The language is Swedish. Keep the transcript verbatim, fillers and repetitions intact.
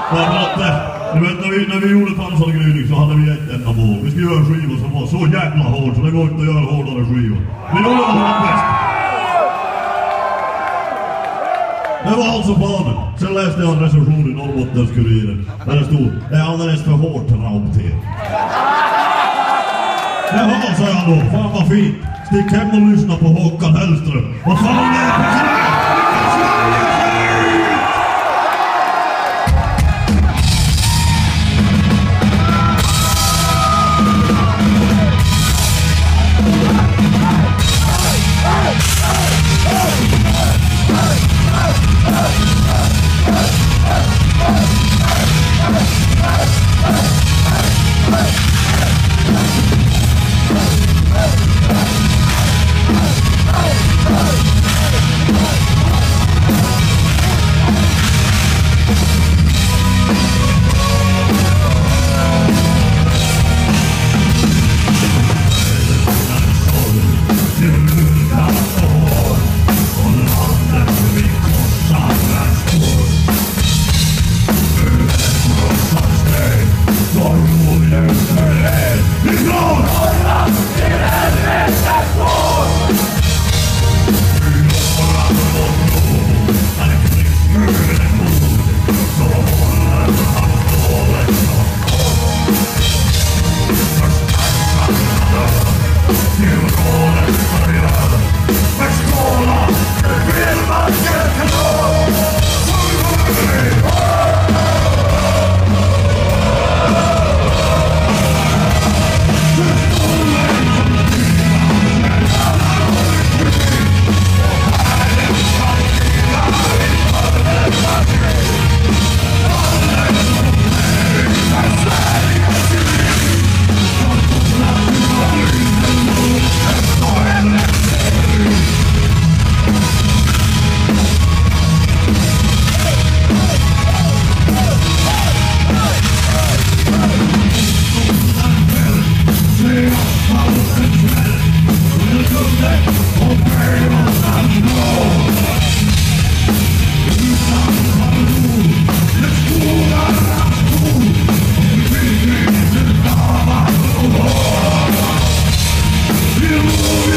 Därför att, du vet, när vi, när vi gjorde pansargryning så hade vi ett enda mål. Vi skulle göra skivor som var så jävla hård så det går inte att göra hårdare skivor. Vi gjorde det bäst. Det var alltså planen. Sen läste jag en recension i Norrbottens-Kuriren där det stod, det är alldeles för hårt raubter. Jaha, sa jag då. Fan vad fint. Stick hem och lyssna på Håkan Hellström. Och fan det är på knä! You